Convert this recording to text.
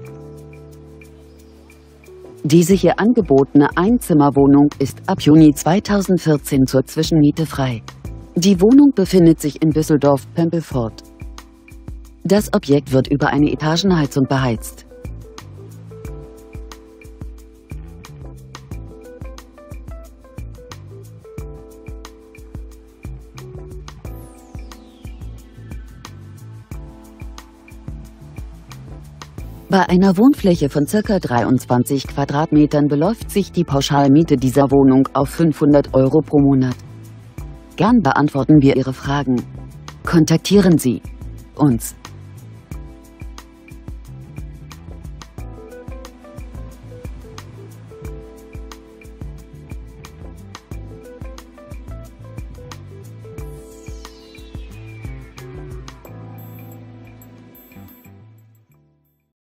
Diese hier angebotene Einzimmerwohnung ist ab Juni 2014 zur Zwischenmiete frei. Die Wohnung befindet sich in Düsseldorf-Pempelfort. Das Objekt wird über eine Etagenheizung beheizt. Bei einer Wohnfläche von ca. 23 Quadratmetern beläuft sich die Pauschalmiete dieser Wohnung auf 500 € pro Monat. Gern beantworten wir Ihre Fragen. Kontaktieren Sie uns.